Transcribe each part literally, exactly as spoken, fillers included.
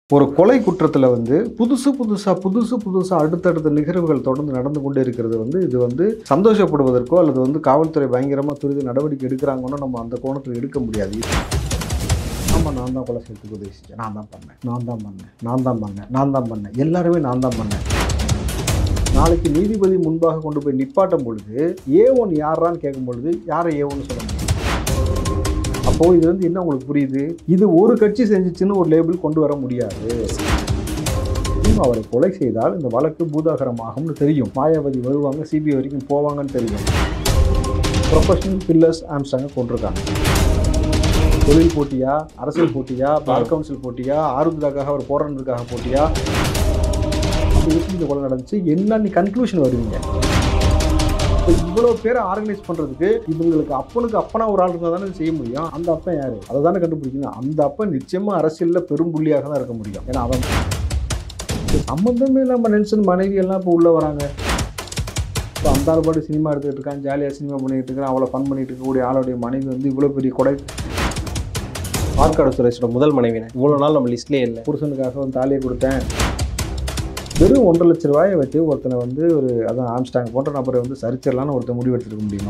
ஒரு கொலை குற்றத்தில் வந்து புதுசு புதுசாக புதுசு புதுசாக அடுத்தடுத்த நிகழ்வுகள் தொடர்ந்து நடந்து கொண்டே இருக்கிறது வந்து இது வந்து சந்தோஷப்படுவதற்கோ அல்லது வந்து காவல்துறை பயங்கரமாக துரித நடவடிக்கை எடுக்கிறாங்கன்னு நம்ம அந்த கோணத்தில் எடுக்க முடியாது. ஆமாம், நான் தான் கொலை செய்யறதுக்கு உதவி செஞ்சேன், நான் தான் பண்ணேன், நான் தான் பண்ணேன், நான் தான் பண்ணேன், நான் தான் பண்ணேன், எல்லாருமே நான் தான் பண்ணேன். நாளைக்கு நீதிபதி முன்பாக கொண்டு போய் நிப்பாட்டும் பொழுது ஏ ஒன் யாரான்னு கேட்கும் பொழுது யாரை ஏ ஒன்னு சொல்ல முடியும்? அப்போ இது வந்து என்ன உங்களுக்கு புரியுது? இது ஒரு கட்சி செஞ்சிச்சுன்னு ஒரு லேபிள் கொண்டு வர முடியாது. அவரை கொலை செய்தால் இந்த வழக்கு பூதாகரமாகும்னு தெரியும். மாயாவதி வருவாங்க, சிபிஐ வரைக்கும் போவாங்கன்னு தெரியும். ப்ரொஃபஷனல் கில்லர்ஸ் ஆம்ஸ்டாங்கை கொண்டிருக்காங்க. தொழில் போட்டியா, அரசியல் போட்டியா, பார் கவுன்சில் போட்டியா, ஆருத்ராக்காக அவர் போராடுறதுக்காக போட்டியா, இந்த கொலை நடந்துச்சு என்ன நீ கன்க்ளூஷன் வருவீங்க? இப்போ இவ்வளோ பேரை ஆர்கனைஸ் பண்ணுறதுக்கு இவங்களுக்கு அப்பனுக்கு அப்பனா ஒரு ஆள் இருந்தால் தானே செய்ய முடியும். அந்த அப்பன் யார்? அதை தானே கண்டுபிடிக்கணும். அந்த அப்பன் நிச்சயமாக அரசியலில் பெரும் புள்ளியாக தான் இருக்க முடியும். ஏன்னா அவன் சம்மந்தமே இல்லாமல் நெல்சன் மனைவி எல்லாம் இப்போ உள்ளே வராங்க. இப்போ அந்த ஆள் பாட்டு சினிமா எடுத்துக்கிட்டு இருக்கான், ஜாலியாக சினிமா பண்ணிகிட்டு இருக்கான், அவ்வளோ ஃபன் பண்ணிட்டு இருக்கக்கூடிய ஆளுடைய மனைவி வந்து இவ்வளோ பெரிய கொடை. ஆற்காடு சுரேஷோட முதல் மனைவினை இவ்வளோ நாள் நம்ம லிஸ்ட்லேயே இல்லை. புருஷனுக்காக வந்து தாலியை கொடுத்தேன். வெறும் ஒன்றரை லட்ச ரூபாயை வச்சு ஒருத்தனை வந்து ஒரு அதான் ஆம்ஸ்டாங் போன்ற நபரை வந்து சரிச்சிடலான்னு ஒருத்தர் முடிவு எடுத்துருக்க முடியுமா?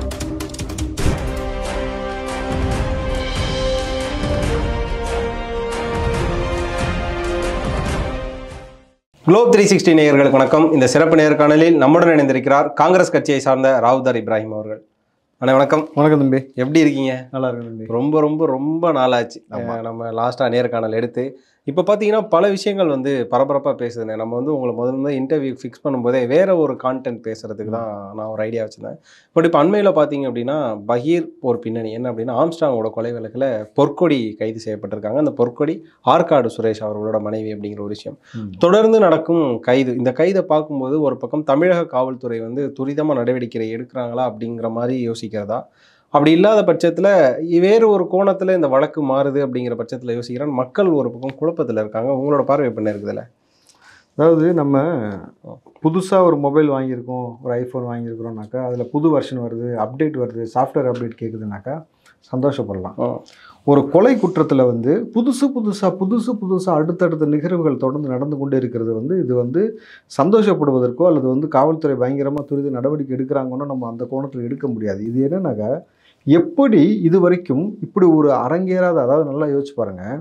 குளோப் த்ரீ சிக்ஸ்டி நேயர்களுக்கு வணக்கம். இந்த சிறப்பு நேர்காணலில் நம்முடன் இணைந்திருக்கிறார் காங்கிரஸ் கட்சியை சார்ந்த ராவுதார் இப்ராஹிம் அவர்கள். அண்ணா வணக்கம். வணக்கம் தம்பி, எப்படி இருக்கீங்க? நல்லா இருக்கு தம்பி. ரொம்ப ரொம்ப ரொம்ப நாளாச்சு நம்ம லாஸ்ட்டாக நேர்காணல் எடுத்து. இப்போ பார்த்தீங்கன்னா பல விஷயங்கள் வந்து பரபரப்பாக பேசுதுண்ணே. நம்ம வந்து உங்களை முதல்ல வந்து இன்டர்வியூ ஃபிக்ஸ் பண்ணும்போதே வேற ஒரு கான்டென்ட் பேசுறதுக்கு தான் நான் ஒரு ஐடியா வச்சுருந்தேன். பட் இப்போ அண்மையில் பார்த்தீங்க அப்படின்னா பகீர் ஒரு பின்னணி என்ன அப்படின்னா ஆம்ஸ்டாங்கோட கொலை வழக்கில் பொற்கொடி கைது செய்யப்பட்டிருக்காங்க. அந்த பொற்கொடி ஆற்காடு சுரேஷ் அவர்களோட மனைவி அப்படிங்கிற ஒரு விஷயம் தொடர்ந்து நடக்கும் கைது. இந்த கைதை பார்க்கும்போது ஒரு பக்கம் தமிழக காவல்துறை வந்து துரிதமாக நடவடிக்கை எடுக்கிறாங்களா அப்படிங்கிற மாதிரி யோசிக்கிறதா, அப்படி இல்லாத பட்சத்தில் வேறு ஒரு கோணத்தில் இந்த வழக்கு மாறுது அப்படிங்கிற பட்சத்தில் யோசிக்கிறான். மக்கள் ஒரு பக்கம் குழப்பத்தில் இருக்காங்க. உங்களோட பார்வை பண்ண இருக்குதுல்ல? அதாவது நம்ம புதுசாக ஒரு மொபைல் வாங்கியிருக்கோம், ஒரு ஐஃபோன் வாங்கியிருக்கிறோம்னாக்கா அதில் புது வெர்ஷன் வருது, அப்டேட் வருது, சாஃப்ட்வேர் அப்டேட் கேட்குதுனாக்கா சந்தோஷப்படலாம். ஒரு கொலை குற்றத்தில் வந்து புதுசு புதுசாக புதுசு புதுசாக அடுத்தடுத்த நிகழ்வுகள் தொடர்ந்து நடந்து கொண்டே இருக்கிறது வந்து இது வந்து சந்தோஷப்படுவதற்கோ அல்லது வந்து காவல்துறை பயங்கரமாக துரித நடவடிக்கை எடுக்கிறாங்கன்னு நம்ம அந்த கோணத்தில் எடுக்க முடியாது. இது என்னன்னாக்கா எப்படி இது வரைக்கும் இப்படி ஒரு அரங்கேறாத, அதாவது நல்லா யோசிச்சு பாருங்கள்,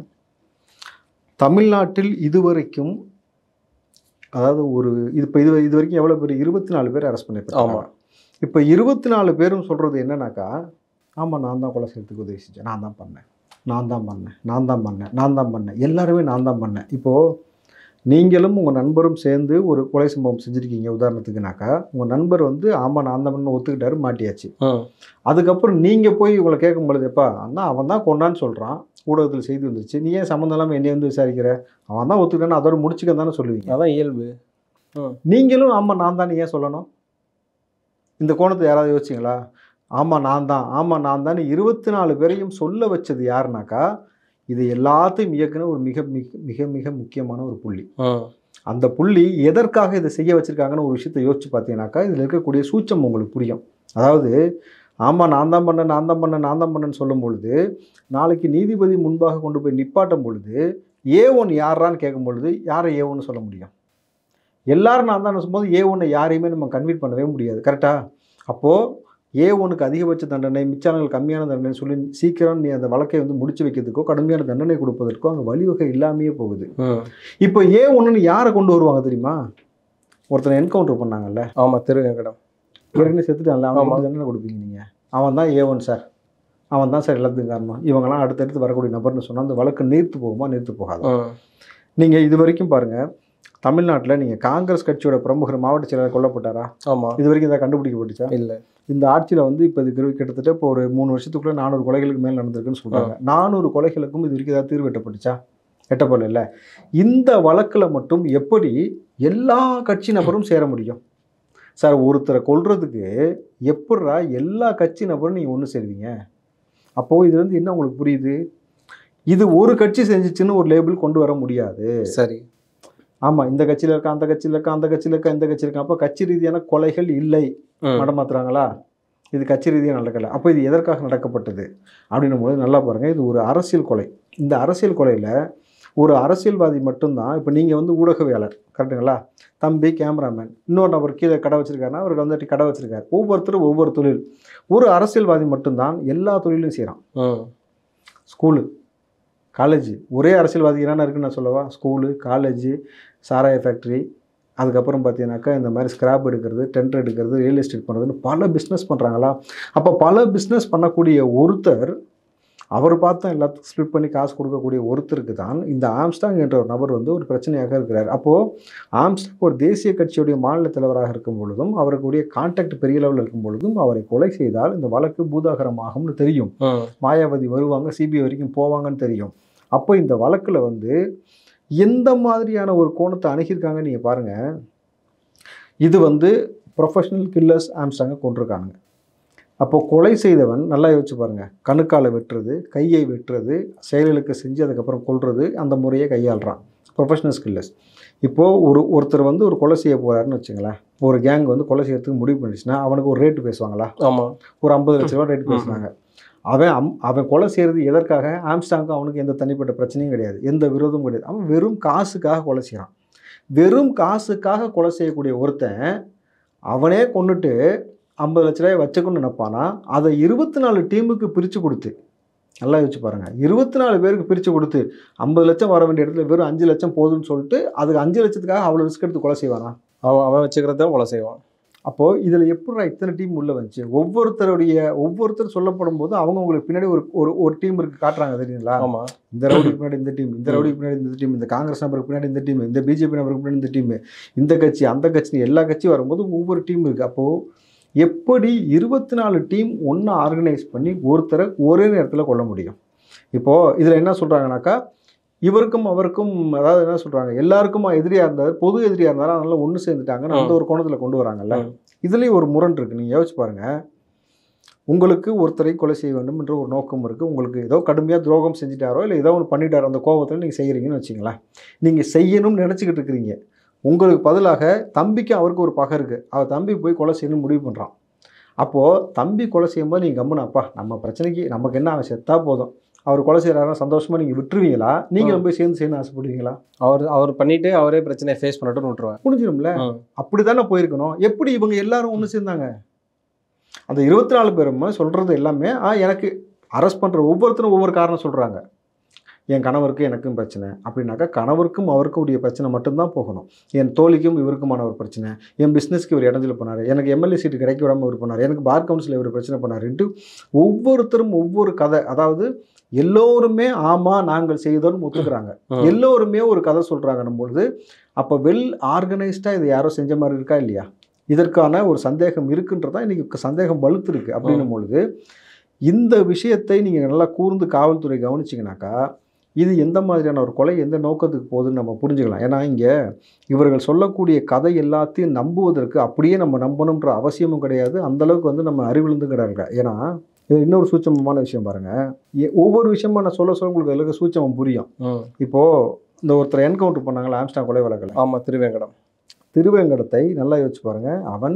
தமிழ்நாட்டில் இதுவரைக்கும் அதாவது ஒரு இது இப்போ இது இது வரைக்கும் எவ்வளோ பேர் இருபத்தி நாலு பேர் அரெஸ்ட் பண்ணியிருப்பாங்க. ஆமாம். இப்போ இருபத்தி நாலு பேரும் சொல்கிறது என்னன்னாக்கா, ஆமாம் நான் தான் கொலை செய்யறதுக்கு உதவி செஞ்சேன், நான் தான் பண்ணேன், நான் தான் பண்ணேன், நான் தான் பண்ணேன், நான் தான் பண்ணேன், எல்லாருமே நான் தான் பண்ணேன். இப்போது நீங்களும் உங்கள் நண்பரும் சேர்ந்து ஒரு கொலை சம்பவம் செஞ்சுருக்கீங்க உதாரணத்துக்குனாக்கா, உங்கள் நண்பர் வந்து ஆமாம் நான் தான் பண்ண ஒத்துக்கிட்டாரு, மாட்டியாச்சு. அதுக்கப்புறம் நீங்கள் போய் உங்களை கேட்கும் பொழுது எப்பா அண்ணா அவன் தான் கொண்டான்னு சொல்கிறான், ஊடகத்தில் செய்தி வந்துருச்சு, நீ ஏன் சம்மந்தம் இல்லாமல் என்னை வந்து விசாரிக்கிற, அவன் தான் ஒத்துக்கிட்டான்னு அதோட முடிச்சுக்க தானே சொல்லுவீங்க. அதான் இயல்பு. நீங்களும் ஆமாம் நான் தான் ஏன் சொல்லணும்? இந்த கோணத்தை யாராவது யோசிச்சிங்களா? ஆமாம் நான் தான், ஆமாம் நான் தான் இருபத்தி நாலு பேரையும் சொல்ல வச்சது யாருனாக்கா இது எல்லாத்தையும் இயக்குன ஒரு மிக மிக மிக மிக முக்கியமான ஒரு புள்ளி. அந்த புள்ளி எதற்காக இதை செய்ய வச்சுருக்காங்கன்னு ஒரு விஷயத்தை யோசிச்சு பார்த்தீங்கன்னாக்கா இதில் இருக்கக்கூடிய சூட்சம் உங்களுக்கு புரியும். அதாவது ஆமாம் நான் தான் பண்ணேன், நான் தான் பண்ணேன், நான் தான் பண்ணேன்னு சொல்லும் பொழுது நாளைக்கு நீதிபதி முன்பாக கொண்டு போய் நிப்பாட்டும் பொழுது ஏ ஒன் யாரான்னு கேட்கும் பொழுது யாரை ஏ ஒன்னு சொல்ல முடியும்? எல்லாரும் நான் தான் சொல்லும்போது ஏ ஒன்னை யாரையுமே நம்ம கன்வீட் பண்ணவே முடியாது. கரெக்டாக? அப்போது ஏ ஒனுக்கு அதிகபட்ச தண்டனை, மிச்சானங்கள் கம்மியான தண்டனை சொல்லி சீக்கிரம் நீ அந்த வழக்கை வந்து முடிச்சு வைக்கிறதுக்கோ கடுமையான தண்டனை கொடுப்பதற்கோ அங்கே வழிவகை இல்லாமையே போகுது. இப்போ ஏ ஒன்றுன்னு யாரை கொண்டு வருவாங்க தெரியுமா? ஒருத்தனை என்கவுண்டர் பண்ணாங்கல்ல. ஆமாம், திருவேங்கடம் ஏற்கனவே செத்துட்டான்ல, அவன் தண்டனை கொடுப்பீங்க நீங்கள். அவன் தான் ஏ ஒன் சார், அவன் தான் சார் எல்லாத்துக்கும் காரணம், இவங்கெல்லாம் அடுத்தடுத்து வரக்கூடிய நபர்னு சொன்னால் அந்த வழக்கு நீர்த்து போகுமா? நீர்த்து போகாது. நீங்கள் இது வரைக்கும் பாருங்கள், தமிழ்நாட்டில் நீங்கள் காங்கிரஸ் கட்சியோட பிரமுகர் மாவட்ட செயலாளர் கொல்லப்பட்டாரா? ஆமாம். இது வரைக்கும் இதை கண்டுபிடிக்கப்பட்டுச்சா? இல்லை. இந்த ஆட்சியில் வந்து இப்போ இது கிட்டத்தட்ட இப்போ ஒரு மூணு வருஷத்துக்குள்ளே நானூறு கொலைகளுக்கு மேல் நடந்திருக்குன்னு சொல்கிறாங்க. நானூறு கொலைகளுக்கும் இது வரைக்கும் ஏதாவது தீர்வு எட்டப்பட்டுச்சா? எட்டப்படல. இல்லை. இந்த வழக்கில் மட்டும் எப்படி எல்லா கட்சி நபரும் சேர முடியும் சார்? ஒருத்தரை கொல்றதுக்கு எப்படா எல்லா கட்சி நபரும் நீங்கள் ஒன்று சேருவீங்க? அப்போது இது வந்து என்ன உங்களுக்கு புரியுது? இது ஒரு கட்சி செஞ்சிச்சுன்னு ஒரு லேபிள் கொண்டு வர முடியாது. சரி. ஆமாம், இந்த கட்சியில் இருக்கா, அந்த கட்சியில் இருக்கா, அந்த கட்சியில் இருக்கா, இந்த கட்சி இருக்கா. அப்போ கட்சி ரீதியான கொலைகள் இல்லை, மடமாத்துறாங்களா? இது கட்சி ரீதியாக நடக்கலை. அப்போ இது எதற்காக நடக்கப்பட்டது அப்படின்னும் போது நல்லா பாருங்கள், இது ஒரு அரசியல் கொலை. இந்த அரசியல் கொலையில் ஒரு அரசியல்வாதி மட்டும்தான். இப்போ நீங்கள் வந்து ஊடகவியலாளர் கரெக்டுங்களா, தம்பி கேமராமேன், இன்னொரு நபர் கீழே கடை வச்சிருக்காருன்னா அவருக்கு வந்துட்டு கடை வச்சிருக்காரு. ஒவ்வொருத்தரும் ஒவ்வொரு தொழில். ஒரு அரசியல்வாதி மட்டும்தான் எல்லா தொழிலும் செய்கிறான். School, college. ஒரே அரசியல்வாதி என்னென்ன இருக்குன்னு நான் சொல்லவா? ஸ்கூலு, காலேஜு, சாராய ஃபேக்ட்ரி, அதுக்கப்புறம் பார்த்தீங்கன்னாக்கா இந்த மாதிரி ஸ்கிராப் எடுக்கிறது, டெண்டர் எடுக்கிறது, ரியல் எஸ்டேட் பண்ணுறதுன்னு பல பிஸ்னஸ் பண்ணுறாங்களா? அப்போ பல பிஸ்னஸ் பண்ணக்கூடிய ஒருத்தர், அவர் பார்த்தா எல்லாத்துக்கும் ஸ்ப்ளிட் பண்ணி காசு கொடுக்கக்கூடிய ஒருத்தருக்கு தான் இந்த ஆம்ஸ்டாங் என்ற ஒரு நபர் வந்து ஒரு பிரச்சனையாக இருக்கிறார். அப்போது ஆம்ஸ்டாங் ஒரு தேசிய கட்சியுடைய மாநில தலைவராக இருக்கும் பொழுதும், அவருக்குரிய கான்டாக்ட் பெரிய லெவலில் இருக்கும் பொழுதும் அவரை கொலை செய்தால் இந்த வழக்கு பூதாகரமாகும்னு தெரியும். மாயாவதி வருவாங்க, சிபிஐ வரைக்கும் போவாங்கன்னு தெரியும். அப்போ இந்த வழக்கில் வந்து எந்த மாதிரியான ஒரு கோணத்தை அணுகியிருக்காங்க நீங்கள் பாருங்கள். இது வந்து ப்ரொஃபஷனல் கில்லர்ஸ் ஆம்ஸ்டாங்கை கொண்டிருக்காங்க. அப்போது கொலை செய்தவன் நல்லா யோசிச்சு பாருங்கள், கணுக்காலை வெட்டுறது, கையை வெட்டுறது, செயல்களுக்கு செஞ்சு அதுக்கப்புறம் கொல்றது, அந்த முறையை கையாளுறான் ப்ரொஃபஷனல் கில்லர்ஸ். இப்போது ஒரு ஒருத்தர் வந்து ஒரு கொலை செய்ய போகிறாருன்னு வச்சுங்களேன், ஒரு கேங் வந்து கொலை செய்யறதுக்கு முடிவு பண்ணிச்சுன்னா அவனுக்கு ஒரு ரேட்டு பேசுவாங்களா? ஆமாம், ஒரு ஐம்பது லட்ச ரூபா ரேட்டு பேசுனாங்க. அவன் அம் அவன் கொலை செய்கிறது எதற்காக? ஆம்ஸ்டாங்கும் அவனுக்கு எந்த தனிப்பட்ட பிரச்சனையும் கிடையாது, எந்த விரோதமும் கிடையாது. அவன் வெறும் காசுக்காக கொலை செய்கிறான். வெறும் காசுக்காக கொலை செய்யக்கூடிய ஒருத்தன் அவனே கொண்டுட்டு ஐம்பது லட்ச ரூபாய் வச்சுக்கணும்னு நினைப்பானா? அதை இருபத்தி நாலு டீமுக்கு பிரித்து கொடுத்து, நல்லா யோசிச்சு பாருங்கள், இருபத்தி நாலு பேருக்கு பிரித்து கொடுத்து ஐம்பது லட்சம் வர வேண்டிய இடத்துல வெறும் அஞ்சு லட்சம் போதுன்னு சொல்லிட்டு அதுக்கு அஞ்சு லட்சத்துக்காக அவ்வளோ ரிஸ்க் எடுத்து கொலை செய்வானா? அவன் அவன் வச்சுக்கிறத கொலை செய்வான். அப்போது இதில் எப்படா இத்தனை டீம் உள்ளே வந்துச்சு? ஒவ்வொருத்தருடைய ஒவ்வொருத்தர் சொல்லப்படும் போது அவங்க உங்களுக்கு பின்னாடி ஒரு ஒரு ஒரு டீம் இருக்குது காட்டுறாங்க தெரியுங்களா? ஆமாம், இந்த ரவுடிக்கு பின்னாடி இந்த டீம், இந்த ரவுடிக்கு பின்னாடி இந்த டீம், இந்த காங்கிரஸ் நபருக்கு பின்னாடி இந்த டீம், இந்த பிஜேபி நபருக்கு பின்னாடி இந்த டீம், இந்த கட்சி அந்த கட்சி, எல்லா கட்சியும் வரும்போது ஒவ்வொரு டீம் இருக்குது. அப்போது எப்படி இருபத்தி நாலு டீம் ஒன்றா ஆர்கனைஸ் பண்ணி ஒருத்தரை ஒரே நேரத்தில் கொள்ள முடியும்? இப்போது இதில் என்ன சொல்கிறாங்கனாக்கா, இவருக்கும் அவருக்கும், அதாவது என்ன சொல்கிறாங்க, எல்லாருக்கும் எதிரியாக இருந்தார், பொது எதிரியாக இருந்தாலும் அதனால ஒன்று சேர்ந்துட்டாங்கன்னு அந்த ஒரு கோணத்தில் கொண்டு வராங்கல்ல. இதுலேயும் ஒரு முரண் இருக்குது. நீங்கள் யோசிச்சு பாருங்கள், உங்களுக்கு ஒருத்தரை கொலை செய்ய வேண்டும் என்ற ஒரு நோக்கம் இருக்குது. உங்களுக்கு ஏதோ கடுமையாக துரோகம் செஞ்சுட்டாரோ இல்லை ஏதோ ஒன்று பண்ணிட்டாரோ, அந்த கோபத்தில் நீங்கள் செய்கிறீங்கன்னு வச்சிங்களேன். நீங்கள் செய்யணும்னு நினச்சிக்கிட்டு இருக்கிறீங்க. உங்களுக்கு பதிலாக தம்பிக்கு அவருக்கு ஒரு பகை இருக்குது, அவர் தம்பி போய் கொலை செய்யணும்னு முடிவு பண்ணுறான். அப்போது தம்பி கொலை செய்யும்போது நீங்கள் கம்முனாப்பா, நம்ம பிரச்சனைக்கு நமக்கு என்ன, அவன் செத்தா போதும், அவர் கொலை செய்கிறாரா சந்தோஷமாக நீங்கள் விட்டுருவீங்களா? நீங்கள் போய் சேர்ந்து செய்யணும்னு ஆசைப்படுவீங்களா? அவர் அவர் பண்ணிவிட்டு அவரே பிரச்சனையை ஃபேஸ் பண்ணிட்டு விட்டுருவேன், முடிஞ்சிடும்ல. அப்படி தானே போயிருக்கணும். எப்படி இவங்க எல்லாரும் ஒன்று சேர்ந்தாங்க? அந்த இருபத்தி நாலு பேருமே சொல்கிறது எல்லாமே ஆ எனக்கு அரெஸ்ட் பண்ணுற ஒவ்வொருத்தரும் ஒவ்வொரு காரணம் சொல்கிறாங்க. என் கணவருக்கு எனக்கும் பிரச்சனை அப்படின்னாக்கா கணவருக்கும் அவருக்கும் உடைய பிரச்சனை மட்டும்தான் போகணும். என் தோழிக்கும் இவருக்குமான ஒரு பிரச்சனை, என் பிஸ்னஸ்க்கு இவர் இடைஞ்சல் பண்ணார், எனக்கு எம்எல்ஏ சீட்டு கிடைக்க விடாமல் இவர் பண்ணார், எனக்கு பார் கவுன்சில் இவர் பிரச்சனை பண்ணாருன்ட்டு ஒவ்வொருத்தரும் ஒவ்வொரு கதை. அதாவது எல்லோருமே ஆமாம் நாங்கள் செய்தோன்னு ஒத்துக்கிறாங்க, எல்லோருமே ஒரு கதை சொல்கிறாங்கன்னும் பொழுது அப்போ வெல் ஆர்கனைஸ்டாக இதை யாரோ செஞ்ச மாதிரி இருக்கா இல்லையா? இதற்கான ஒரு சந்தேகம் இருக்குன்றதான் இன்றைக்கி சந்தேகம் வலுத்துருக்கு. அப்படின்னும் பொழுது இந்த விஷயத்தை நீங்கள் நல்லா கூர்ந்து காவல்துறை கவனிச்சிங்கனாக்கா இது எந்த மாதிரியான ஒரு கொலை, எந்த நோக்கத்துக்கு போகுதுன்னு நம்ம புரிஞ்சுக்கலாம். ஏன்னா இங்கே இவர்கள் சொல்லக்கூடிய கதை எல்லாத்தையும் நம்புவதற்கு அப்படியே நம்ம நம்பணுன்ற அவசியமும் கிடையாது. அந்தளவுக்கு வந்து நம்ம அறிவிழுந்துங்கிறாங்க. ஏன்னா இன்னொரு சூட்சமமான விஷயம் பாருங்கள், ஒவ்வொரு விஷயமா நான் சொல்ல சொல்ல உங்களுக்கு அதில் சூட்சமம் புரியும். இப்போது இந்த ஒருத்தர் என்கவுண்டர் பண்ணாங்களா ஆம்ஸ்டாங் கொலை வழக்கில்? ஆமாம், திருவேங்கடம். திருவேங்கடத்தை நல்லா யோசிச்சு பாருங்கள். அவன்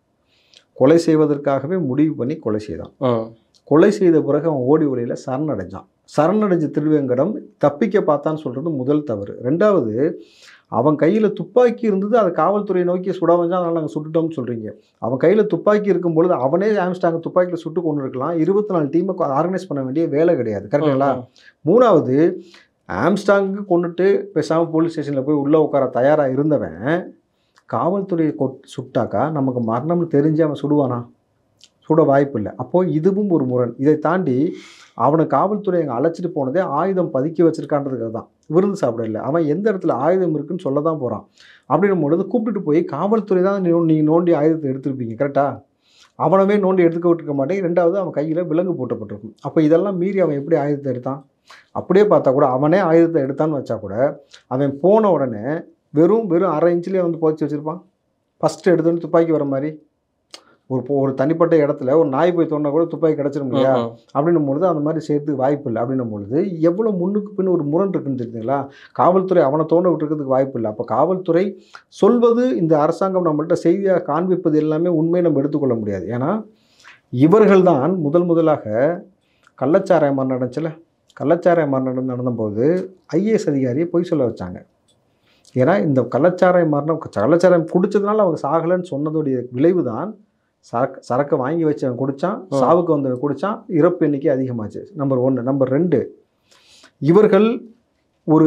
கொலை செய்வதற்காகவே முடிவு பண்ணி கொலை செய்தான். கொலை செய்த பிறகு அவன் ஓடி ஒளியில் சரணடைஞ்சான். சரணடைஞ்ச திருவேங்கடம் தப்பிக்க பார்த்தான்னு சொல்கிறது முதல் தவறு. ரெண்டாவது, அவன் கையில் துப்பாக்கி இருந்தது, அதை காவல்துறையை நோக்கி சுட வந்தா, அதனால் நாங்கள் சுட்டுட்டோம்னு சொல்கிறீங்க. அவன் கையில் துப்பாக்கி இருக்கும் பொழுது அவனே ஆம்ஸ்டாங்கை துப்பாக்கியில் சுட்டு கொண்டு இருக்கலாம். இருபத்தி நாலு டீமை ஆர்கனைஸ் பண்ண வேண்டிய வேலை கிடையாது. கரெக்டுங்களா? மூணாவது, ஆம்ஸ்டாங்கு கொண்டுட்டு பேசாமல் போலீஸ் ஸ்டேஷனில் போய் உள்ளே உட்கார தயாராக இருந்தவன் காவல்துறையை கொ சுட்டாக்கா நமக்கு மரணம்னு தெரிஞ்சு அவன் சுடுவானா? சுட வாய்ப்பு இல்லை. அப்போது இதுவும் ஒரு முரண். இதை தாண்டி அவனை காவல்துறை அங்கே அழைச்சிட்டு போனதே ஆயுதம் பதுக்கி வச்சிருக்கான்றதுக்காக தான், விருந்து சாப்பிட இல்லை. அவன் எந்த இடத்துல ஆயுதம் இருக்குன்னு சொல்ல தான் போகிறான். அப்படின்னும் பொழுது கூப்பிட்டுட்டு போய் காவல்துறை தான் நீங்கள் நோண்டி ஆயுதத்தை எடுத்துருப்பீங்க, கரெக்டாக? அவனவே நோண்டி எடுத்துக்க விட்டுருக்க மாட்டேன். ரெண்டாவது, அவன் கையில் விலங்கு போட்டப்பட்டிருக்கும். அப்போ இதெல்லாம் மீறி அவன் எப்படி ஆயுதத்தை எடுத்தான்? அப்படியே பார்த்தா கூட அவனே ஆயுதத்தை எடுத்தான்னு வச்சா கூட அவன் போன உடனே வெறும் வெறும் அரை இன்ச்சிலே வந்து புதைச்சி வச்சுருப்பான். ஃபஸ்ட்டு எடுத்தோன்னு துப்பாக்கி வர மாதிரி ஒரு ஒரு தனிப்பட்ட இடத்துல ஒரு நாய் போய் தோணுனா கூட துப்பாக்கி கிடச்சிடும் இல்லையா? அப்படின்னும் பொழுது அந்த மாதிரி செய்யறதுக்கு வாய்ப்பு இல்லை. அப்படின்னும் பொழுது எவ்வளோ முன்னுக்கு பின் ஒரு முரண் இருக்குன்னு தெரியுதுங்களா? காவல்துறை அவனை தோண்ட விட்டுருக்கிறதுக்கு வாய்ப்பு இல்லை. அப்போ காவல்துறை சொல்வது, இந்த அரசாங்கம் நம்மள்கிட்ட செய்தியாக காண்பிப்பது எல்லாமே உண்மையை நம்ம எடுத்துக்கொள்ள முடியாது. ஏன்னா இவர்கள் தான் முதல் முதலாக கள்ளச்சாராயம் நடந்துச்சுல, கள்ளச்சாராய மரணம் நடந்தபோது ஐஏஎஸ் அதிகாரியை பொய் சொல்ல வச்சாங்க. ஏன்னா இந்த கள்ளச்சாராய மரணம் கள்ளச்சாராயம் குடித்ததுனால அவங்க சாகலைன்னு சொன்னதுடைய விளைவு தான் சரக்கு சரக்கை வாங்கி வச்சவன் குடித்தான், சாவுக்கு வந்தவன் குடித்தான், இறப்பு எண்ணிக்கை அதிகமாச்சு. நம்பர் ஒன்று. நம்பர் ரெண்டு, இவர்கள் ஒரு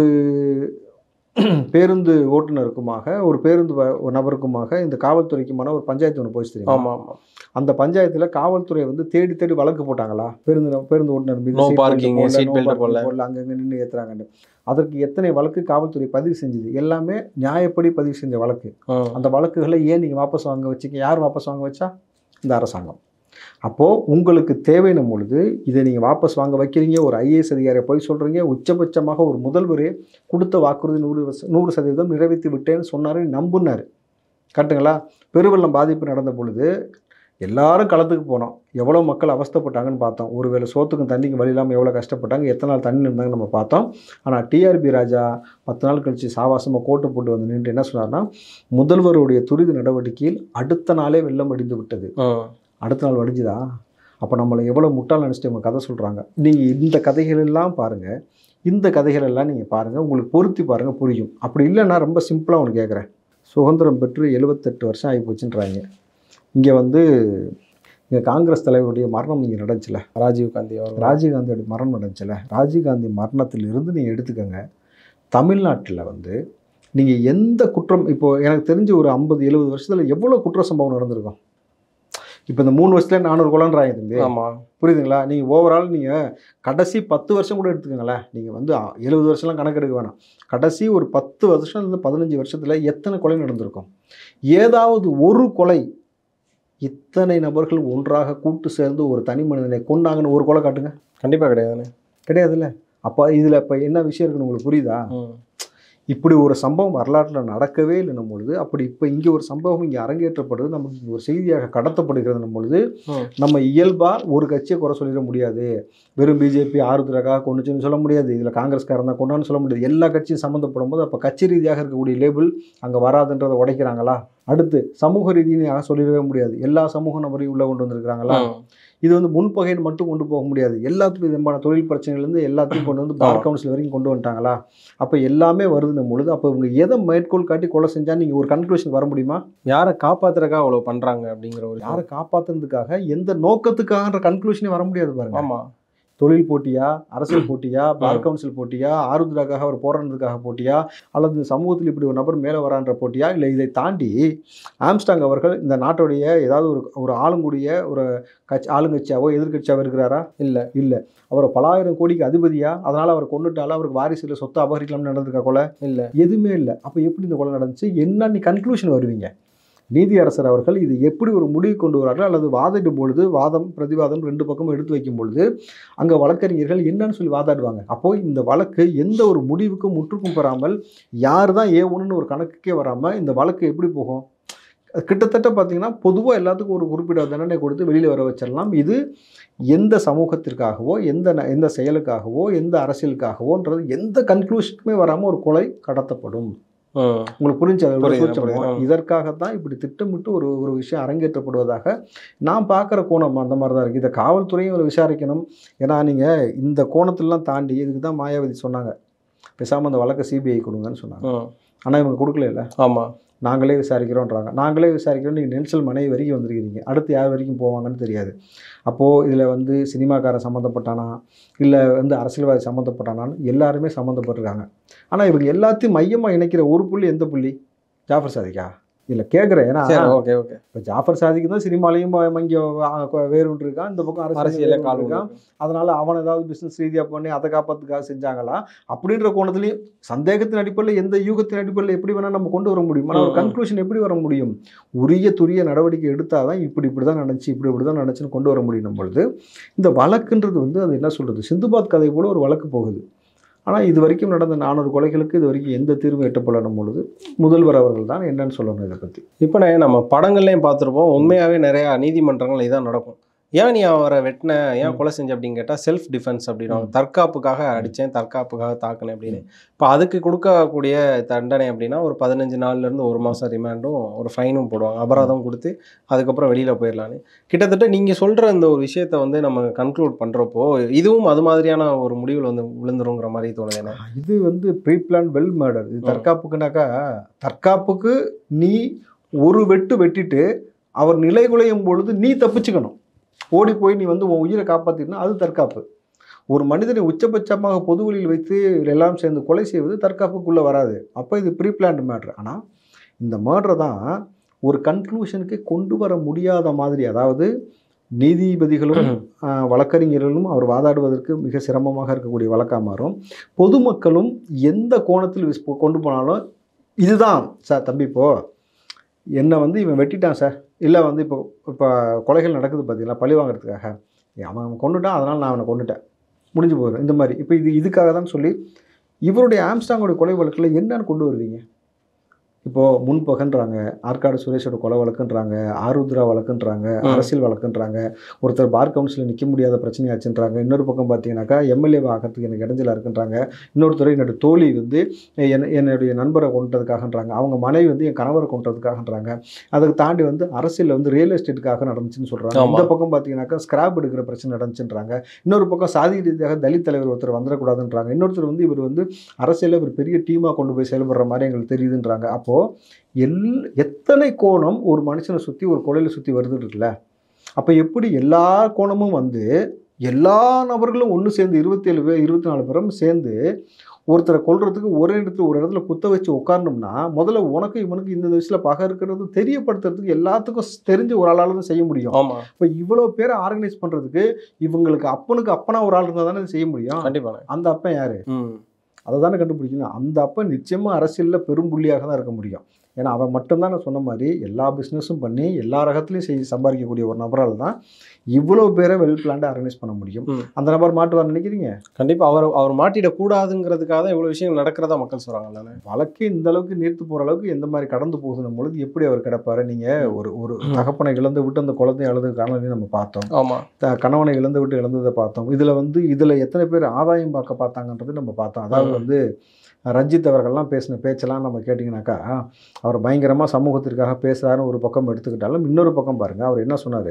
பேருந்து ஓட்டுநருக்குமாக ஒரு பேருந்து ஒரு நபருக்குமாக இந்த காவல்துறைக்குமான ஒரு பஞ்சாயத்து ஒன்று போச்சு தெரியும். ஆமாம் ஆமாம். அந்த பஞ்சாயத்தில் காவல்துறை வந்து தேடி தேடி வழக்கு போட்டாங்களா, பேருந்து பேருந்து ஓட்டுநர் மீது அங்கங்கே நின்று ஏற்றுறாங்கன்னு. அதற்கு எத்தனை வழக்கு காவல்துறை பதிவு செஞ்சது? எல்லாமே நியாயப்படி பதிவு செஞ்ச வழக்கு. அந்த வழக்குகளை ஏன் நீங்கள் வாபஸ் வாங்க வச்சிங்க? யார் வாபஸ் வாங்க வச்சா? இந்த அரசாங்கம். அப்போது உங்களுக்கு தேவையான பொழுது இதை நீங்கள் வாபஸ் வாங்க வைக்கிறீங்க, ஒரு ஐஏஎஸ் அதிகாரியை போய் சொல்கிறீங்க, உச்சபட்சமாக ஒரு முதல்வரே கொடுத்த வாக்குறுதி நூறு நூறு சதவீதம் நிறைவேற்றி விட்டேன்னு சொன்னார், நம்புனார். கரெக்டுங்களா? பெருவெள்ளம் பாதிப்பு நடந்த பொழுது எல்லாரும் களத்துக்கு போனோம், எவ்வளோ மக்கள் அவஸ்தைப்பட்டாங்கன்னு பார்த்தோம். ஒருவேளை சோத்துக்கும் தண்ணிக்கும் வழி இல்லாமல் எவ்வளோ கஷ்டப்பட்டாங்க, எத்தனை நாள் தண்ணி இருந்தாங்கன்னு நம்ம பார்த்தோம். ஆனால் டிஆர்பி ராஜா பத்து நாள் கழித்து சாவாசமாக கோட்டை போட்டு வந்து நின்று என்ன சொன்னார்னா, முதல்வருடைய துரித நடவடிக்கையில் அடுத்த நாளே வெள்ளம் அடிந்து விட்டது. அடுத்த நாள் வடிஞ்சுதா? அப்போ நம்மளை எவ்வளோ முட்டாள் நினச்சிட்டு அவங்க கதை சொல்கிறாங்க. நீங்கள் இந்த கதைகளெல்லாம் பாருங்கள், இந்த கதைகளெல்லாம் நீங்கள் பாருங்கள், உங்களுக்கு பொருத்தி பாருங்கள், புரியும். அப்படி இல்லைன்னா ரொம்ப சிம்பிளாக ஒன்று கேட்குறேன். சுதந்திரம் பெற்று எழுபத்தெட்டு வருஷம் ஆகி போச்சுன்றாங்க. இங்கே வந்து இங்கே காங்கிரஸ் தலைவருடைய மரணம் இங்கே நடந்துச்சுல, ராஜீவ்காந்தி ராஜீவ்காந்தியோடைய மரணம் நடந்துச்சுல, ராஜீவ்காந்தி மரணத்திலிருந்து நீங்கள் எடுத்துக்கோங்க. தமிழ்நாட்டில் வந்து நீங்கள் எந்த குற்றம், இப்போது எனக்கு தெரிஞ்சு ஒரு ஐம்பது எழுபது வருஷத்தில் எவ்வளோ குற்ற சம்பவம் நடந்திருக்கும். இப்போ இந்த மூணு வருஷத்துல நானூறு கொலைன்றாங்க தம்பி. ஆமாம், புரியுதுங்களா? நீங்கள் ஓவரால் நீங்கள் கடைசி பத்து வருஷம் கூட எடுத்துக்கோங்களேன். நீங்கள் வந்து எழுபது வருஷம்லாம் கணக்கெடுக்க வேணாம். கடைசி ஒரு பத்து வருஷம் பதினஞ்சு வருஷத்தில் எத்தனை கொலை நடந்திருக்கும்? ஏதாவது ஒரு கொலை இத்தனை நபர்கள் ஒன்றாக கூட்டு சேர்ந்து ஒரு தனி மனிதனை கொண்டாங்கன்னு ஒரு கொலை காட்டுங்க. கண்டிப்பாக கிடையாதுண்ணே. கிடையாதுல்ல. அப்போ இதில் இப்போ என்ன விஷயம் இருக்குன்னு உங்களுக்கு புரியுதா? இப்படி ஒரு சம்பவம் வரலாற்றில் நடக்கவே இல்லைன்னும் பொழுது, அப்படி இப்போ இங்கே ஒரு சம்பவம் இங்கே அரங்கேற்றப்படுது, நமக்கு இங்கே ஒரு செய்தியாக கடத்தப்படுகிறதுன்னும் பொழுது நம்ம இயல்பாக ஒரு கட்சியை குறை சொல்லிட முடியாது. வெறும் பிஜேபி ஆறுதலாக கொண்டுச்சுன்னு சொல்ல முடியாது, இதில் காங்கிரஸ்காரன் தான் கொண்டான்னு சொல்ல முடியாது. எல்லா கட்சியும் சம்மந்தப்படும் போது அப்போ கட்சி ரீதியாக இருக்கக்கூடிய லேபிள் அங்கே வராதுன்றதை உடைக்கிறாங்களா? அடுத்து சமூக ரீதியாக சொல்லிடவே முடியாது, எல்லா சமூக நபரையும் உள்ளே கொண்டு வந்திருக்கிறாங்களா? இது வந்து முன்பகைன்னு மட்டும் கொண்டு போக முடியாது, எல்லாத்துக்கும் விதமான தொழில் பிரச்சனைகள்லேருந்து எல்லாத்தையும் கொண்டு வந்து பார் கவுன்சில் வரைக்கும் கொண்டு வந்துட்டாங்களா? அப்போ எல்லாமே வருதுன்னும் பொழுது அப்போ இவங்க எதை மேற்கோள் காட்டி கொலை செஞ்சால் நீங்கள் ஒரு கன்க்ளூஷன் வர முடியுமா? யாரை காப்பாற்றுறதுக்காக அவ்வளோ பண்ணுறாங்க அப்படிங்கிற ஒரு, யாரை காப்பாற்றுறதுக்காக எந்த நோக்கத்துக்காகன்ற கன்க்ளூஷனே வர முடியாது பாருங்க. ஆமாம். தொழில் போட்டியா, அரசியல் போட்டியா, பார் கவுன்சில் போட்டியா, ஆறுதலாக அவர் போராடுறதுக்காக போட்டியா, அல்லது சமூகத்தில் இப்படி ஒரு நபர் மேலே வரான்ற போட்டியா, இல்லை இதை தாண்டி ஆம்ஸ்டாங் அவர்கள் இந்த நாட்டுடைய ஏதாவது ஒரு ஒரு ஆளுங்கூடிய ஒரு கட்சி ஆளுங்கட்சியாவோ எதிர்கட்சியாவோ இருக்கிறாரா? இல்லை இல்லை. அவர் பலாயிரம் கோடிக்கு அதிபதியா, அதனால் அவர் கொண்டுட்டாலும் அவருக்கு வாரிசுல சொத்தை அபகரிக்கலாம்னு நடந்திருக்கா கொலை? இல்லை, எதுவுமே இல்லை. அப்போ எப்படி இந்த கொலை நடந்துச்சு? என்ன நீ கன்க்ளூஷன் வருவீங்க? நீதியரசர் அவர்கள் இது எப்படி ஒரு முடிவு கொண்டு வரார்கள், அல்லது வாதிடும் பொழுது வாதம் பிரதிவாதம் ரெண்டு பக்கமும் எடுத்து வைக்கும் பொழுது அங்கே வழக்கறிஞர்கள் என்னன்னு சொல்லி வாதாடுவாங்க. அப்போது இந்த வழக்கு எந்த ஒரு முடிவுக்கும் முற்றுக்கும் பெறாமல் யார் தான் ஏ ஒன்றுன்னு ஒரு கணக்குக்கே வராமல் இந்த வழக்கு எப்படி போகும்? கிட்டத்தட்ட பார்த்தீங்கன்னா பொதுவாக எல்லாத்துக்கும் ஒரு குறிப்பிட்ட தண்டனை கொடுத்து வெளியில் வர வச்சிடலாம். இது எந்த சமூகத்திற்காகவோ எந்த எந்த செயலுக்காகவோ எந்த அரசியலுக்காகவோன்றது எந்த கன்க்ளூஷனுக்குமே வராமல் ஒரு கொலை கடத்தப்படும். உங்களுக்கு புரிஞ்சு இதற்காகத்தான் இப்படி திட்டமிட்டு ஒரு ஒரு விஷயம் அரங்கேற்றப்படுவதாக நான் பார்க்குற கோணம் அந்த மாதிரி தான் இருக்குது. இதை காவல்துறையும் ஒரு விசாரிக்கணும். ஏன்னா நீங்கள் இந்த கோணத்திலாம் தாண்டி இதுக்கு தான் மாயாவதி சொன்னாங்க, பேசாமல் அந்த வழக்கை சிபிஐ கொடுங்கன்னு சொன்னாங்க. ஆனால் இவங்க கொடுக்கல இல்லை. ஆமாம், நாங்களே விசாரிக்கிறோன்றாங்க. நாங்களே விசாரிக்கிறோம், நீங்கள் நெல்சல் மனைவி வரைக்கும் வந்திருக்கிறீங்க, அடுத்து யார் வரைக்கும் போவாங்கன்னு தெரியாது. அப்போது இதில் வந்து சினிமாக்காரன் சம்மந்தப்பட்டானா இல்லை வந்து அரசியல்வாதி சம்மந்தப்பட்டானான்னு எல்லாருமே சம்மந்தப்பட்டிருக்காங்க. ஆனால் இவங்க எல்லாத்தையும் மையமாக இணைக்கிற ஒரு புள்ளி எந்த புள்ளி? ஜாஃபர் சாதிக்கா? இல்லை கேட்குறேன். ஏன்னா ஓகே ஓகே இப்போ ஜாஃபர் சாதிக்கு தான் சினிமாலையும் இங்கே வேறுண்டு இருக்கான், இந்த பக்கம் அரசியலில் கால் இருக்கான். அதனால் அவன் ஏதாவது பிஸ்னஸ் ரீதியாக பண்ணி அதை காப்பாற்றுக்காக செஞ்சாங்களா அப்படின்ற கோணத்துலையும் சந்தேகத்தின் அடிப்படையில் எந்த யூகத்தின் அடிப்படையில் எப்படி வேணால் நம்ம கொண்டு வர முடியும். ஆனால் ஒரு கன்க்ளூஷன் எப்படி வர முடியும்? உரிய துரிய நடவடிக்கை எடுத்தால் தான் இப்படி இப்படி தான் நடந்துச்சு இப்படி இப்படி தான் நடந்துச்சுன்னு கொண்டு வர முடியும் பொழுது இந்த வழக்குன்றது வந்து அது என்ன சொல்கிறது, சிந்துபாத் கதை போல ஒரு வழக்கு போகுது. ஆனால் இது வரைக்கும் நடந்த நானூறு கொலைகளுக்கு இது வரைக்கும் எந்த தீர்வும் எட்டப்படணும் பொழுது முதல்வர் அவர்கள் தான் என்னன்னு சொல்லணும் இதை பற்றி. இப்போ நம்ம படங்கள்லையும் பார்த்துருப்போம், உண்மையாகவே நிறையா நீதிமன்றங்கள் இதான் நடக்கும். ஏன் நீ அவரை வெட்டின, ஏன் கொலை செஞ்ச அப்படின்னு கேட்டால் செல்ஃப் டிஃபென்ஸ் அப்படின்வாங்க. தற்காப்புக்காக அடித்தேன், தற்காப்புக்காக தாக்குனேன் அப்படின்னு. இப்போ அதுக்கு கொடுக்கக்கூடிய தண்டனை அப்படின்னா ஒரு பதினஞ்சு நாள்லேருந்து ஒரு மாதம் ரிமாண்டும் ஒரு ஃபைனும் போடுவாங்க, அபராதம் கொடுத்து அதுக்கப்புறம் வெளியில் போயிடலான்னு. கிட்டத்தட்ட நீங்கள் சொல்கிற இந்த ஒரு விஷயத்தை வந்து நம்ம கன்க்ளூட் பண்ணுறப்போ இதுவும் அது மாதிரியான ஒரு முடிவில் வந்து விழுந்துருங்கிற மாதிரி தோணுது என்ன? இது வந்து ப்ரீ பிளான் வெல் மர்டர். இது தற்காப்புக்குனாக்கா, தற்காப்புக்கு நீ ஒரு வெட்டு வெட்டிட்டு அவர் நிலை குலையும் பொழுது நீ தப்பிச்சுக்கணும். ஓடி போய் நீ வந்து உன் உயிரை காப்பாற்றினா அது தற்காப்பு. ஒரு மனிதனை உச்சபட்சமாக பொது வழியில் வைத்து எல்லாம் சேர்ந்து கொலை செய்வது தற்காப்புக்குள்ளே வராது. அப்போ இது ப்ரீ பிளான்டு மேட்ரு. ஆனால் இந்த மேட்ரை தான் ஒரு கன்க்ளூஷனுக்கு கொண்டு வர முடியாத மாதிரி, அதாவது நீதிபதிகளும் வழக்கறிஞர்களும் அவர் வாதாடுவதற்கு மிக சிரமமாக இருக்கக்கூடிய வழக்காக மாறும். பொதுமக்களும் எந்த கோணத்தில் கொண்டு போனாலும் இதுதான் சார் தம்பி, இப்போது என்னை வந்து இவன் வெட்டிட்டான் சார், இல்லை வந்து இப்போ இப்போ கொலைகள் நடக்குது பார்த்தீங்களா பழி வாங்குறதுக்காக, அவன் கொண்டுட்டான் அதனால் நான் அவனை கொண்டுட்டேன் முடிஞ்சு போயிடும் இந்த மாதிரி. இப்போ இது இதுக்காக தான் சொல்லி இவருடைய ஆம்ஸ்டாங்கோடைய கொலை வழக்கில் என்னன்னு கொண்டு வருவீங்க? இப்போது முன்பகன்றாங்க, ஆற்காடு சுரேஷோட கொலை வழக்குன்றாங்க, ஆருத்ரா வழக்குன்றாங்க, அரசியல் வழக்குன்றாங்க, ஒருத்தர் பார் கவுன்சிலில் நிற்க முடியாத பிரச்சனையாச்சுன்றாங்க. இன்னொரு பக்கம் பார்த்தீங்கன்னாக்கா எம்எல்ஏ ஆகிறதுக்கு எனக்கு இடைஞ்சலாக இருக்குன்றாங்க. இன்னொருத்தர் என்னோடய தோழி வந்து என் என்னுடைய நண்பரை கொண்டதுக்காகன்றாங்க, அவங்க மனைவி வந்து என் கணவரை கொண்டதுக்காகன்றாங்க. அதுக்கு தாண்டி வந்து அரசியலில் வந்து ரியல் எஸ்டேட்டுக்காக நடந்துச்சுன்னு சொல்கிறாங்க. இந்த பக்கம் பார்த்தீங்கன்னாக்கா ஸ்கிராப் எடுக்கிற பிரச்சனை நடந்துச்சுன்றாங்க. இன்னொரு பக்கம் சாதி ரீதியாக தலித் தலைவர் ஒருத்தர் வந்துடக்கூடாதுன்றாங்க. இன்னொருத்தர் வந்து இவர் வந்து அரசியலில் ஒரு பெரிய டீமாக கொண்டு போய் செயல்படுற மாதிரி எங்களுக்கு தெரியுதுன்றாங்க. அப்போ எல் எத்தனை கோணம் ஒரு மனுஷனை சுற்றி ஒரு கொலையில் சுற்றி வருது இருக்குல்ல. அப்போ எப்படி எல்லா கோணமும் வந்து எல்லா நபர்களும் ஒன்று சேர்ந்து இருபத்தி ஏழு பேர் இருபத்தி நாலு பேரும் சேர்ந்து ஒருத்தரை கொல்றதுக்கு ஒரே இடத்துல ஒரு இடத்துல குத்த வச்சு உட்காரணும்னா முதல்ல உனக்கு இவனுக்கு இந்த விஷயத்தில் பகை இருக்கிறது தெரியப்படுத்துறதுக்கு எல்லாத்துக்கும் தெரிஞ்சு ஒரு ஆளால் தான் செய்ய முடியும். இப்போ இவ்வளோ பேரை ஆர்கனைஸ் பண்ணுறதுக்கு இவங்களுக்கு அப்பனுக்கு அப்பனா ஒரு ஆள் இருந்தால் தானே செய்ய முடியும். கண்டிப்பாக. அந்த அப்பன் யார்? அதை தானே கண்டுபிடிக்கணும். அந்த அப்போ நிச்சயமாக அரசியலில் பெரும்புள்ளியாக தான் இருக்க முடியும். ஏன்னா அவன் மட்டும்தான் நான் சொன்ன மாதிரி எல்லா பிஸ்னஸும் பண்ணி எல்லா ரகத்துலையும் செய்ய சம்பாதிக்கக்கூடிய ஒரு நபரால் தான் இவ்வளோ பேரை வெல் பிளான்டாக ஆர்கனைஸ் பண்ண முடியும். அந்த நபர் மாட்டுவார் நினைக்கிறீங்க? கண்டிப்பாக அவர் அவர் மாட்டிடக்கூடாதுங்கிறதுக்காக தான் இவ்வளோ விஷயங்கள் நடக்கிறதா மக்கள் சொல்கிறாங்க. வழக்கு இந்த அளவுக்கு நீர்த்து போகிற அளவுக்கு எந்த மாதிரி கடந்து போகுதுன்னும் பொழுது எப்படி அவர் கிடப்பார்? நீங்கள் ஒரு ஒரு தகப்பனை இழந்து விட்டு அந்த குழந்தைய அழுது காணொலியும் நம்ம பார்த்தோம். ஆமாம். கணவனை இழந்து விட்டு இழந்ததை பார்த்தோம். இதில் வந்து இதில் எத்தனை பேர் ஆதாயம் பார்க்க பார்த்தாங்கன்றது நம்ம பார்த்தோம். அதாவது வந்து ரஞ்சித் அவர்கள்லாம் பேசின பேச்செல்லாம் நம்ம கேட்டிங்கனாக்கா அவர் பயங்கரமாக சமூகத்திற்காக பேசுகிறாருன்னு ஒரு பக்கம் எடுத்துக்கிட்டாலும் இன்னொரு பக்கம் பாருங்கள் அவர் என்ன சொன்னார்,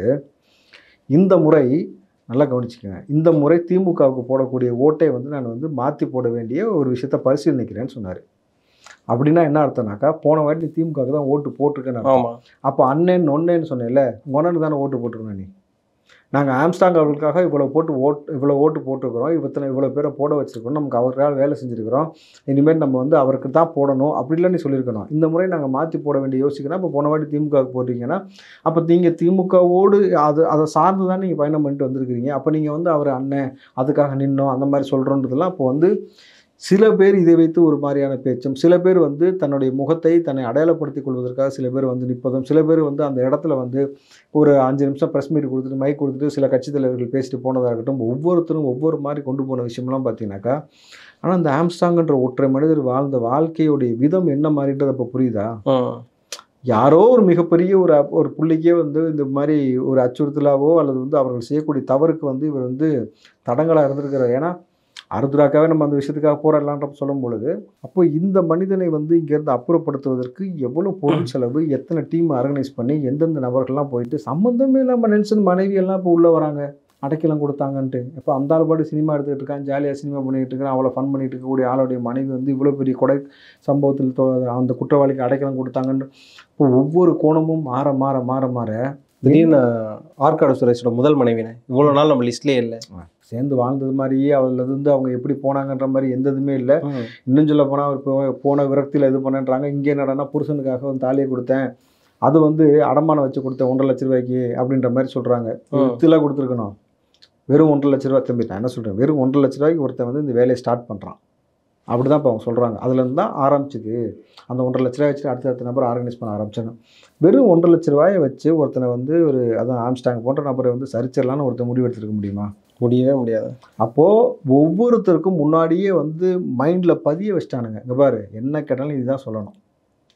இந்த முறை நல்லா கவனிச்சுக்கோங்க, இந்த முறை திமுகவுக்கு போடக்கூடிய ஓட்டை வந்து நான் வந்து மாற்றி போட வேண்டிய ஒரு விஷயத்தை பரிசீலனைக்கிறேன்னு சொன்னார். அப்படின்னா என்ன அர்த்தம்னாக்கா போன வாட்டி திமுகவுக்கு தான் ஓட்டு போட்டிருக்கேன்னு. அப்போ அண்ணன் ஒன்னேன்னு சொன்னேன்ல, உனக்கு தானே ஓட்டு போட்டிருக்கணும். நீ நாங்கள் ஆம்ஸ்டாங் அவர்களுக்காக இவ்வளோ போட்டு ஓட் இவ்வளோ ஓட்டு போட்டிருக்கிறோம், இவத்தனை இவ்வளோ பேரை போட வச்சுருக்கோம், நமக்கு அவருக்காக வேலை செஞ்சுருக்கிறோம், இனிமேல் நம்ம வந்து அவருக்கு தான் போடணும் அப்படிலாம் நீ சொல்லியிருக்கணும். இந்த முறை நாங்கள் மாற்றி போட வேண்டிய யோசிக்கணும். இப்போ போன வாட்டி திமுகவுக்கு போட்டிங்கன்னா அப்போ நீங்கள் திமுகவோடு அது அதை சார்ந்து தான் நீங்கள் பயணம் பண்ணிட்டு வந்திருக்கிறீங்க. அப்போ நீங்கள் வந்து அவர் அண்ணன் அதுக்காக நின்னோம் அந்த மாதிரி சொல்கிறோன்றதெல்லாம் அப்போ வந்து சில பேர் இதை வைத்து ஒரு மாதிரியான பேச்சும், சில பேர் வந்து தன்னுடைய முகத்தை தன்னை அடையாளப்படுத்திக் கொள்வதற்காக சில பேர் வந்து நிற்பதும், சில பேர் வந்து அந்த இடத்துல வந்து ஒரு அஞ்சு நிமிஷம் ப்ரெஸ் மீட் கொடுத்துட்டு மைக் கொடுத்துட்டு சில கட்சித் தலைவர்கள் பேசிட்டு போனதாக இருக்கட்டும், ஒவ்வொருத்தரும் ஒவ்வொரு மாதிரி கொண்டு போன விஷயம்லாம் பார்த்தீங்கன்னாக்கா. ஆனால் அந்த ஆம்ஸ்டாங்ன்ற ஒற்றை மனிதர் வாழ்ந்த வாழ்க்கையுடைய விதம் என்ன மாதிரின்றது அப்போ புரியுதா? யாரோ ஒரு மிகப்பெரிய ஒரு ஒரு புள்ளிக்கே வந்து இந்த மாதிரி ஒரு அச்சுறுத்தலாவோ அல்லது வந்து அவர்கள் செய்யக்கூடிய தவறுக்கு வந்து இவர் வந்து தடங்களாக இருந்திருக்கிறார். ஏன்னா ஆருத்ராக்காவே நம்ம அந்த விஷயத்துக்காக போராடலான்ற சொல்லும் பொழுது அப்போ இந்த மனிதனை வந்து இங்கேருந்து அப்புறப்படுத்துவதற்கு எவ்வளோ பொருள் செலவு, எத்தனை டீம் ஆர்கனைஸ் பண்ணி எந்தெந்த நபர்கள்லாம் போயிட்டு சம்மந்தமே இல்லாமல் நெல்சன் மனைவி எல்லாம் இப்போ உள்ளே வராங்க அடைக்கலம் கொடுத்தாங்கன்ட்டு. இப்போ அந்த ஆள் பாடு சினிமா எடுத்துக்கிட்டு இருக்கான், ஜாலியாக சினிமா பண்ணிகிட்டு இருக்கான், அவ்வளோ ஃபன் பண்ணிட்டு இருக்கக்கூடிய ஆளுடைய மனைவி வந்து இவ்வளோ பெரிய கொடை சம்பவத்தில் அந்த குற்றவாளிக்கு அடைக்கலம் கொடுத்தாங்கன்னு இப்போ ஒவ்வொரு கோணமும் மாற மாற மாற மாற திடீர்னு ஆற்காடு சுரேஷோட முதல் மனைவினை இவ்வளோ நாள் நம்ம லிஸ்ட்லேயே இல்லை, சேர்ந்து வாழ்ந்தது மாதிரியே அதில் வந்து அவங்க எப்படி போனாங்கன்ற மாதிரி எந்த இதுவுமே இல்லை. இன்னும் சொல்ல போனால் அவர் போன விரக்தியில் இது பண்ணுறாங்க. இங்கே என்னடனா புருஷனுக்காக வந்து தாலியை கொடுத்தேன், அது வந்து அடமானம் வச்சு கொடுத்தேன் ஒன்றரை லட்ச ரூபாய்க்கு அப்படின்ற மாதிரி சொல்கிறாங்க. வித்துலாம் கொடுத்துருக்கணும், வெறும் ஒன்றரை லட்ச ரூபா. தம்பி நான் என்ன சொல்கிறேன், வெறும் ஒன்றரை லட்ச ரூபாய்க்கு ஒருத்தன் வந்து இந்த வேலையை ஸ்டார்ட் பண்ணுறான் அப்படி தான் இப்போ அவங்க சொல்கிறாங்க. அதுலேருந்து தான் ஆரம்பிச்சிது. அந்த ஒன்றரை லட்ச ரூபாய் வச்சு அடுத்த அடுத்த நபர் ஆர்கனைஸ் பண்ண ஆரம்பிச்சாங்க. வெறும் ஒன்றரை லட்ச ரூபாயை வச்சு ஒருத்தனை வந்து ஒரு அதான் ஆம்ஸ்டாங் போன்ற நபரை வந்து சரிச்சிடலான்னு ஒருத்தர் முடிவு எடுத்துருக்க முடியுமா? முடியவே முடியாது. அப்போது ஒவ்வொருத்தருக்கும் முன்னாடியே வந்து மைண்டில் பதிய வச்சிட்டானுங்க. இங்கே பாரு என்ன கேட்டாலும் இதுதான் சொல்லணும்,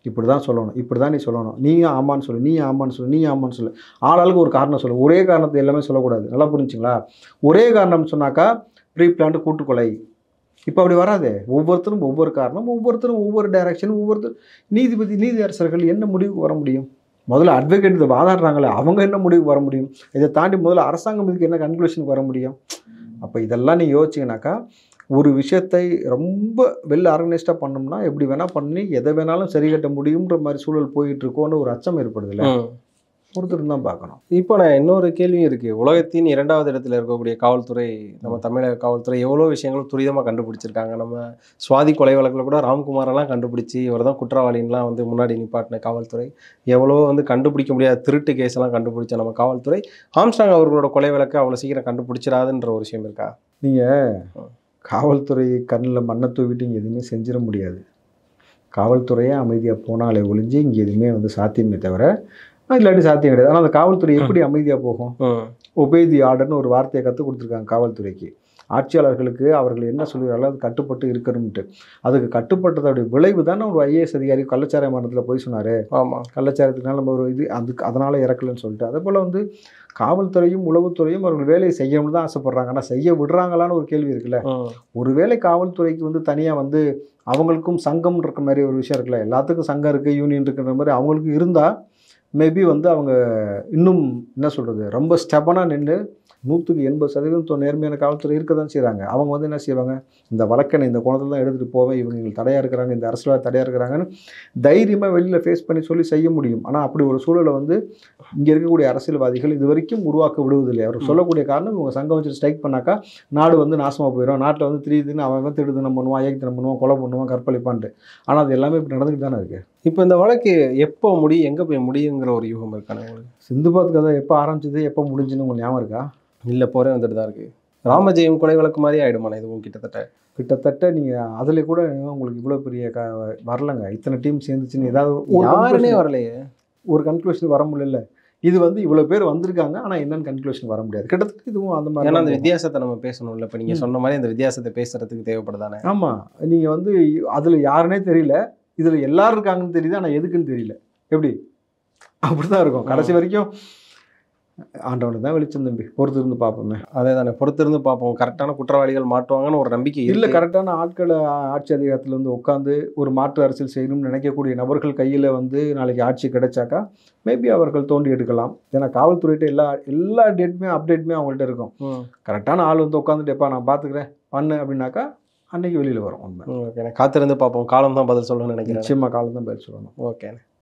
இப்படி தான் சொல்லணும், இப்படி தான் நீ சொல்லணும், நீயும் ஆமான்னு சொல்லு, நீ ஆமான்னு சொல்லு, நீ ஆமான்னு சொல்லு, ஆளாளுக்கு ஒரு காரணம் சொல்லு. ஒரே காரணத்தை எல்லாமே சொல்லக்கூடாது. நல்லா புரிஞ்சுங்களா? ஒரே காரணம் சொன்னாக்கா ப்ரீ பிளான்டு கூட்டுக்கொலை. இப்போ அப்படி வராதே. ஒவ்வொருத்தரும் ஒவ்வொரு காரணம், ஒவ்வொருத்தரும் ஒவ்வொரு டைரக்ஷன், ஒவ்வொருத்தர் நீதிபதி நீதி அரசர்கள் என்ன முடிவுக்கு வர முடியும்? முதல்ல அட்வொகேட் இதை வாதாடுறாங்களே அவங்க என்ன முடிவுக்கு வர முடியும்? இதை தாண்டி முதல்ல அரசாங்கம் இதுக்கு என்ன கன்க்ளூஷனுக்கு வர முடியும்? அப்போ இதெல்லாம் நீங்கள் யோசிச்சிங்கனாக்கா ஒரு விஷயத்தை ரொம்ப வெல் ஆர்கனைஸ்டாக பண்ணோம்னா எப்படி வேணால் பண்ணி எதை வேணாலும் சரி கட்ட முடியுன்ற மாதிரி சூழல் போயிட்டு இருக்கோன்னு ஒரு அச்சம் ஏற்படுதுல்ல. ஒருத்தர் தான் பார்க்கணும். இப்போ நான் இன்னொரு கேள்வியும் இருக்குது. உலகத்தின் இரண்டாவது இடத்துல இருக்கக்கூடிய காவல்துறை, நம்ம தமிழக காவல்துறை எவ்வளோ விஷயங்களும் துரிதமாக கண்டுபிடிச்சிருக்காங்க. நம்ம சுவாதி கொலை வழக்கில் கூட ராம்குமாரெல்லாம் கண்டுபிடிச்சி இவர் தான் குற்றவாளின்லாம் வந்து முன்னாடி நிப்பாட்டின காவல்துறை. எவ்வளோ வந்து கண்டுபிடிக்க முடியாத திருட்டு கேஸெல்லாம் கண்டுபிடிச்ச நம்ம காவல்துறை ஆம்ஸ்ட்ராங் அவர்களோட கொலை வழக்கை அவ்வளோ சீக்கிரம் கண்டுபிடிச்சிடாதுன்ற ஒரு விஷயம் இருக்கா? நீங்கள் காவல்துறை கண்ணில் மண்ணை தூவிட்டு இங்கே எதுவுமே செஞ்சிட முடியாது. காவல்துறையே அமைதியாக போனாலே ஒழிஞ்சு இங்கே எதுவுமே வந்து சாத்தியமே தவிர இல்லாட்டி சாத்தியம் கிடையாது. ஆனால் அந்த காவல்துறை எப்படி அமைதியாக போகும்? ஒபே தி ஆர்டர்னு ஒரு வார்த்தையை கற்றுக் கொடுத்துருக்காங்க காவல்துறைக்கு. ஆட்சியாளர்களுக்கு அவர்கள் என்ன சொல்கிறாங்களோ அது கட்டுப்பட்டு இருக்கணும்ட்டு. அதுக்கு கட்டுப்பட்டதோடைய விளைவு தானே ஒரு ஐஏஎஸ் அதிகாரி கள்ளச்சாராய மரணத்தில் போய் சொன்னார். ஆமாம், கள்ளச்சாரத்துக்குனால நம்ம ஒரு இது அதுக்கு அதனால் இறக்கலன்னு சொல்லிட்டு. அதே போல் வந்து காவல்துறையும் உளவுத்துறையும் அவர்கள் வேலையை செய்யணும்னு தான் ஆசைப்பட்றாங்க. ஆனால் செய்ய விடுறாங்களான்னு ஒரு கேள்வி இருக்குல்ல. ஒருவேளை காவல்துறைக்கு வந்து தனியாக வந்து அவங்களுக்கும் சங்கம் இருக்க மாதிரி ஒரு விஷயம் இருக்குல்ல. எல்லாத்துக்கும் சங்கம் இருக்குது, யூனியன் இருக்குன்ற மாதிரி அவங்களுக்கு இருந்தால் மேபி வந்து அவங்க இன்னும் என்ன சொல்கிறது ரொம்ப ஸ்டெபனாக நின்று நூற்றுக்கு எண்பது சதவீதம் நேர்மையான காவல்துறை இருக்க தான் செய்கிறாங்க. அவங்க வந்து என்ன செய்வாங்க, இந்த வழக்கனை இந்த கோணத்தில் தான் எடுத்துகிட்டு போவேன், இவங்க எங்களுக்கு தடையாக இருக்கிறாங்க, இந்த அரசியல் தடையாக இருக்கிறாங்கன்னு தைரியமாக வெளியில் ஃபேஸ் பண்ணி சொல்லி செய்ய முடியும். ஆனால் அப்படி ஒரு சூழலை வந்து இங்கே இருக்கக்கூடிய அரசியல்வாதிகள் இது வரைக்கும் உருவாக்க விடுவதில்லை. அவர் சொல்லக்கூடிய காரணம் இவங்க சங்கம் வச்சு ஸ்ட்ரைக் பண்ணாக்கா நாடு வந்து நாசமாக போயிடும், நாட்டில் வந்து திடீர்னு அவன் திருடுதனம் பண்ணுவான், ஏகத்தனம் பண்ணுவான், கொலை பண்ணுவான், கற்பழிப்பான்ட்டு. ஆனால் அது எல்லாமே இப்படி நடந்துக்கிட்டு தானே இருக்குது. இப்போ இந்த வழக்கு எப்போ முடியும், எங்கே போய் முடியுங்கிற ஒரு யூகம் இருக்கானே உங்களுக்கு? சிந்துபாத் கதை எப்போ ஆரம்பிச்சது எப்போ முடிஞ்சுன்னு உங்களுக்கு ஞாபகம் இருக்கா? இல்லை, போகிறே வந்துட்டு தான் இருக்குது. ராமஜெயம் கொலை வழக்கு மாதிரி ஆகிடுமாண்ணே இதுவும் கிட்டத்தட்ட கிட்டத்தட்ட நீங்கள் அதில் கூட உங்களுக்கு இவ்வளோ பெரிய க வரலைங்க. இத்தனை டீம் சேர்ந்துச்சுன்னு ஏதாவது யாருனே வரலையே, ஒரு கன்க்ளூஷன் வர முடியல. இது வந்து இவ்வளோ பேர் வந்திருக்காங்க, ஆனால் என்னென்னு கன்க்ளூஷன் வர முடியாது. கிட்டத்தட்ட இதுவும் அந்த மாதிரி. ஏன்னா அந்த வித்தியாசத்தை நம்ம பேசணும்ல. இப்போ நீங்கள் சொன்ன மாதிரி அந்த வித்தியாசத்தை பேசுகிறதுக்கு தேவைப்படுதானே? ஆமாம், நீங்கள் வந்து அதில் யாருன்னே தெரியல, இதில் எல்லாரும் இருக்காங்கன்னு தெரியுது, ஆனால் எதுக்குன்னு தெரியல. எப்படி அப்படி தான் இருக்கும் கடைசி வரைக்கும். ஆண்டவனுக்கு தான் வெளிச்சம் தம்பி, பொறுத்து இருந்து பார்ப்போமே. அதே தானே, பொறுத்து இருந்து பார்ப்போம். கரெக்டான குற்றவாளிகள் மாட்டுவாங்கன்னு ஒரு நம்பிக்கை இல்லை. கரெக்டான ஆட்களை ஆட்சி அதிகாரத்தில் வந்து உட்காந்து ஒரு மாற்று அரசியல் செய்யணும்னு நினைக்கக்கூடிய நபர்கள் கையில் வந்து நாளைக்கு ஆட்சி கிடைச்சாக்கா மேபி அவர்கள் தோண்டி எடுக்கலாம். ஏன்னா காவல்துறையிட்ட எல்லா எல்லா டேட்டுமே அப்டேட்டுமே அவங்கள்ட்ட இருக்கும். கரெக்டான ஆள் வந்து உட்காந்துட்டு எப்பா நான் பார்த்துக்கிறேன் பண்ணு அப்படின்னாக்கா அன்னைக்கு வெளியில் வரும். உண்மை. ஓகே, காத்திருந்து பார்ப்போம். காலம் தான் பதில் சொல்லணும்னு நினைக்கிறேன். நிச்சயமாக காலம் தான் பதில் சொல்லணும். ஓகே.